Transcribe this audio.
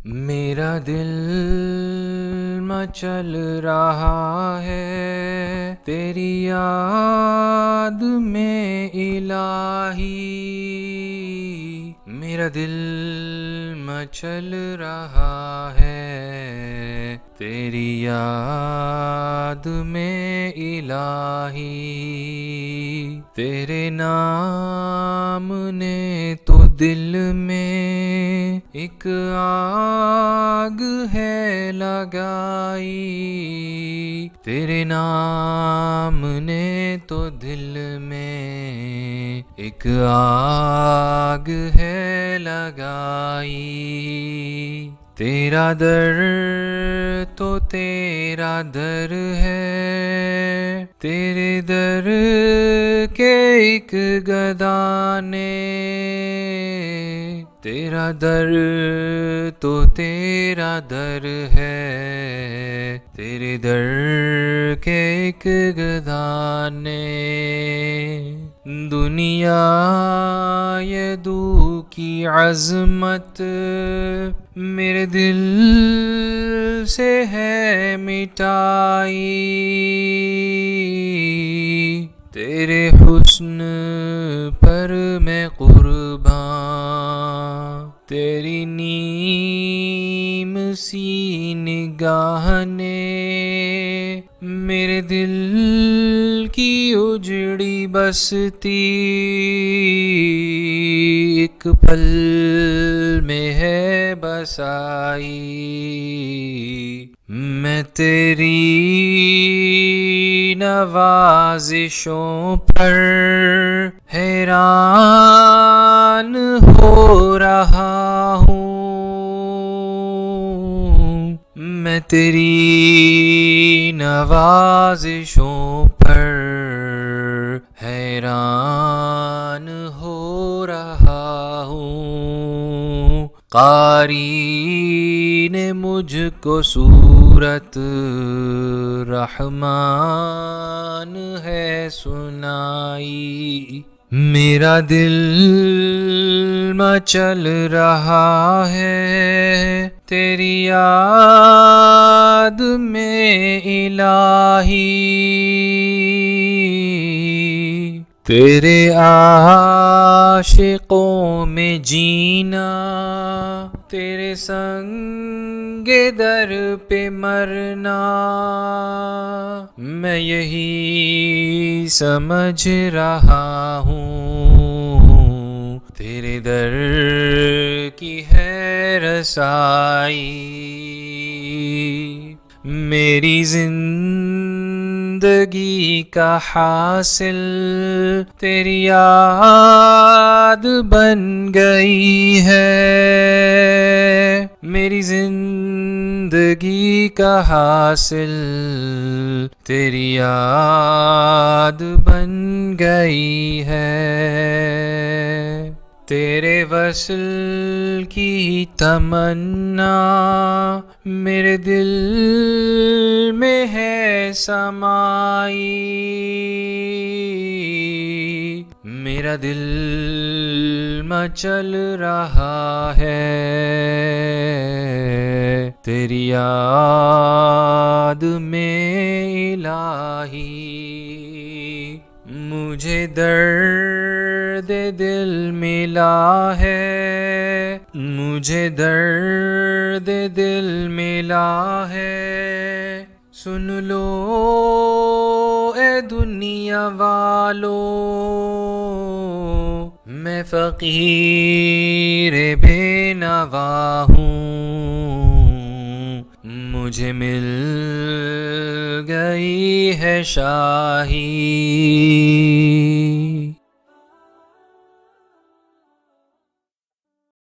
میرا دل مچل رہا ہے تیری یاد میں الہی، میرا دل مچل رہا ہے تیری یاد میں الہی، تیرے نام نے تو دل میں ایک آگ ہے لگائی، تیرے نام نے تو دل میں ایک آگ ہے لگائی، تیرا در تو تیرا در ہے، تیرے در کے ایک گدا نے، تیرا در تو تیرا در ہے، تیرے در کے ایک گدا نے، دنیا یہ دو کی عظمت میرے دل سے ہے مٹائی، تیرے حسن پر میں قرباں، تیری نیم سی نگاہ نے میرے دل کی اجڑی بستی ایک پل میں ہے بسائی، میں تیری نوازشوں پر حیران ہو رہا ہوں، میں تیری نوازشوں پر حیران ہو رہا ہوں، قاری نے مجھ کو صورت رحمان ہے سنائی، میرا دل مچل رہا ہے تیری یاد میں الہی، تیرے عاشقوں میں جینا، تیرے سنگ در پہ مرنا، میں یہی سمجھ رہا ہوں، تیرے در کی ہے رسائی، میری زندگی کا حاصل تیری یاد بن گئی ہے، میری زندگی کا حاصل تیری یاد بن گئی ہے، تیرے وصل کی تمنا میرے دل میں ہے سمائی، میرا دل مچل رہا ہے تیری یاد میں الہی، مجھے درد دل ملا ہے، مجھے درد دل ملا ہے، سن لو اے دنیا والو، میں فقیر بے نوا ہوں، مجھے مل گئی ہے شاہی۔